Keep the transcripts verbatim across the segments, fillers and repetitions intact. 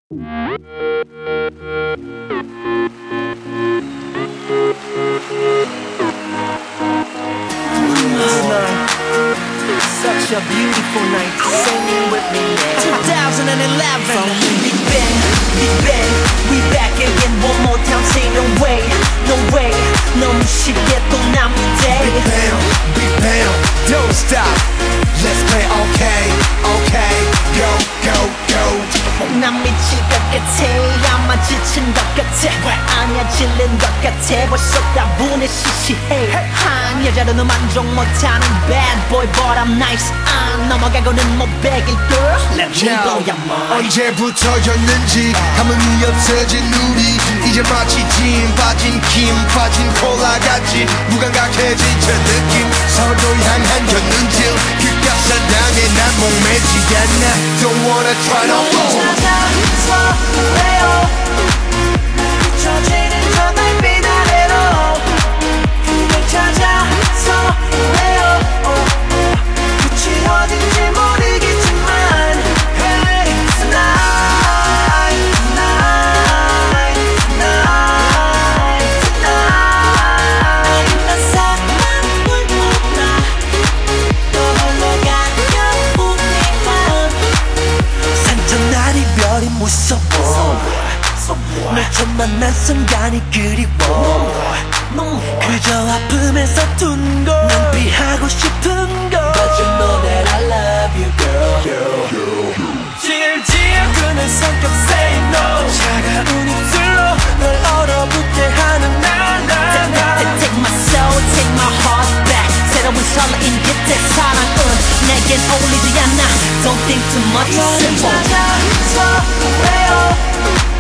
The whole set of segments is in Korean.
Such a beautiful night, singing with me now. twenty eleven From Big Bang, Big Bang, we back again. One more time, say no way, no way. 너무 쉽게 또 남은 day. Big Bang, Big Bang, don't stop. Let's play okay, okay. Go, go, go. 난 미칠 것 같아. 아마 지친 것 같아. 아니야 질린 것 같아. 벌써 다분해 시시해. 한 여자로는 만족 못하는 bad boy but I'm nice. 안 넘어가고는 못 베길 girl. Let me blow your mind. 언제부터였는지 감흥이 없어진 우리 이제 마치 진 빠진 김 빠진 콜라 같이 무감각해진 저 느낌 서로 향한 견눈질 그깟 사랑에 난 목매지 않아 Don't wanna try no more 찾아서 왜요 비춰지는 저 달빛 아래로 그댈 찾아서 왜요 끝이 어딘지 모르겠지만 Hey tonight tonight tonight tonight 난 사랑을 몰라 또 홀로 가면 우리만 산전한 이별이 무서워 널 처음 만난 순간이 그리워 그저 아픔에서 둔거 난 피하고 싶은 거 But you know that I love you girl 질질 끄는 성격 say no 차가운 입술로 널 얼어붙게 하는 나나 Take my soul, take my heart back 새로운 설레임 그때 사랑은 내겐 어울리지 않아 Don't think too much 너를 찾아서 왜요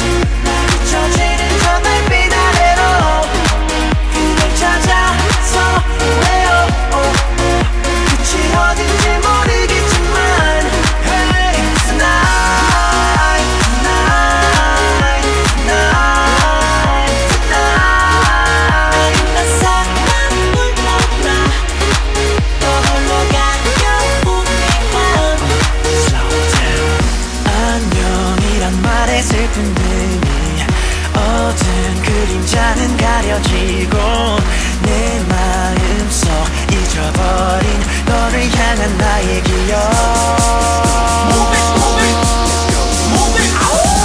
비춰지는 저 달빛 아래로 그댈 찾아서 왜요 끝이 어딘지 모르겠지만 Hey tonight tonight tonight tonight 난 사랑을 몰라 또 홀로 가면 우리만 Slow down 안녕이란 말에 슬픈 의미 어두운 그림자는 가려지고 내 마음속 잊어버린 너를 향한 나의 기억 Move it, move it, move it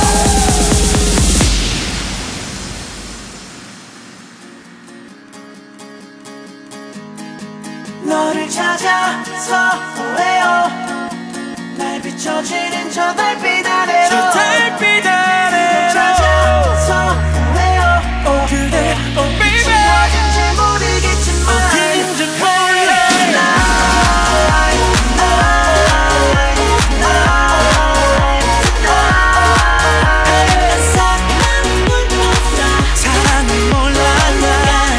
너를 찾아서 왜요 날 비춰지는 저 달빛 아래로 저 달빛 아래로 찾아서 왜요 oh, 그대 oh baby 어딘지 모르겠지만 어딘지 몰라 Tonight tonight tonight tonight 난 사랑을 몰라 사랑을 몰라 난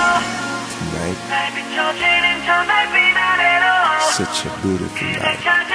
Such a beautiful night